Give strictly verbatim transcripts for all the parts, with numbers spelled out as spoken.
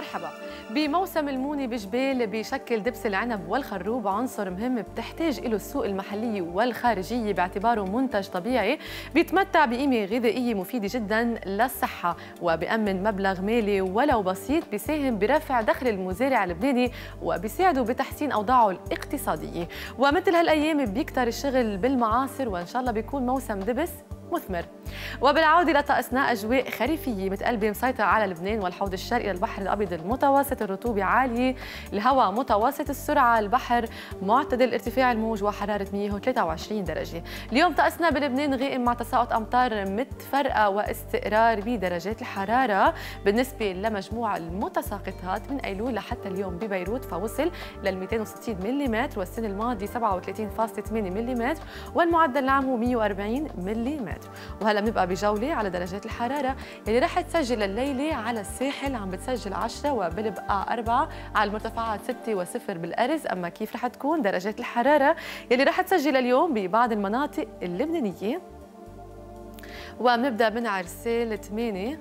مرحبا. بموسم الموني بجبيل بشكل دبس العنب والخروب عنصر مهم بتحتاج له السوق المحلية والخارجية باعتباره منتج طبيعي بيتمتع بقيمة غذائية مفيدة جدا للصحة وبأمن مبلغ مالي ولو بسيط بيساهم برفع دخل المزارع اللبناني وبيساعده بتحسين أوضاعه الاقتصادية. ومثل هالأيام بيكتر الشغل بالمعاصر وإن شاء الله بيكون موسم دبس مثمر. وبالعودة لطقسنا أجواء خريفية متقلبة مسيطرة على لبنان والحوض الشرقي للبحر الأبيض المتوسط، الرطوبة عالية، الهواء متوسط السرعة، البحر معتدل ارتفاع الموج وحرارة مية وثلاثة وعشرين درجة. اليوم طقسنا بلبنان غائم مع تساقط أمطار متفرقة واستقرار بدرجات الحرارة. بالنسبة لمجموع المتساقطات من أيلول لحتى اليوم ببيروت فوصل لل مئتين وستين ملم والسنة الماضية سبعة وثلاثين فاصلة ثمانية ملم والمعدل العام هو مئة وأربعين ملم. وهلا بنبقى بجولة على درجات الحرارة اللي رح تسجل الليلة على الساحل عم بتسجل عشرة وبالبقاع أربعة، على المرتفعات ستة وصفر بالأرز. أما كيف رح تكون درجات الحرارة اللي رح تسجل اليوم ببعض المناطق اللبنانية؟ وبنبدأ من عرسال ثمانية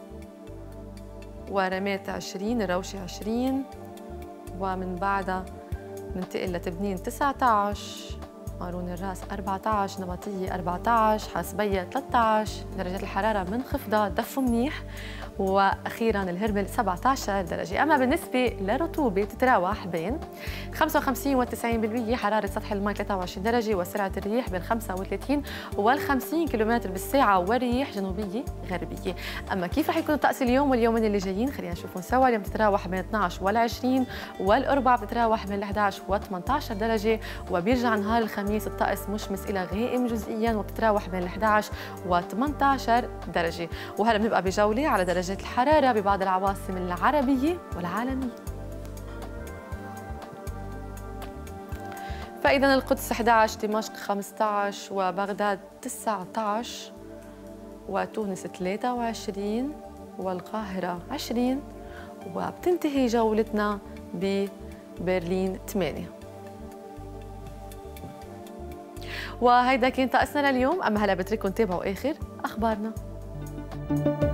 ورمات عشرين، الروشة عشرين، ومن بعدها ننتقل لتبنين تسعة عشر، قارون الراس أربعة عشر، نبطية أربعة عشر، حاسبية ثلاثة عشر، درجات الحرارة منخفضة دفوا منيح، واخيرا الهرمل سبعة عشر درجه. اما بالنسبه للرطوبه تتراوح بين خمسة وخمسين و تسعين بالمئة، حراره سطح الماء ثلاثة وعشرين درجه، وسرعه الريح بين خمسة وثلاثين وال خمسين كيلومتر بالساعه، والريح جنوبيه غربيه. اما كيف رح يكون الطقس اليوم واليومين اللي جايين؟ خلينا نشوفهم سوا. اليوم تتراوح بين اثني عشر وال عشرين، والاربعاء بتتراوح بين أحد عشر و ثمانية عشر درجه، وبيرجع نهار الخميس الطقس مشمس الى غائم جزئيا وبتتراوح بين أحد عشر و ثمانية عشر درجه. وهلا بنبقى بجوله على درجات الحرارة ببعض العواصم العربية والعالمية. فإذا القدس أحد عشر، دمشق خمسة عشر، وبغداد تسعة عشر، وتونس ثلاثة وعشرين، والقاهرة عشرين، وبتنتهي جولتنا ببرلين ثمانية. وهيدا كان طقسنا لليوم. أما هلا بترككم تابعوا آخر أخبارنا.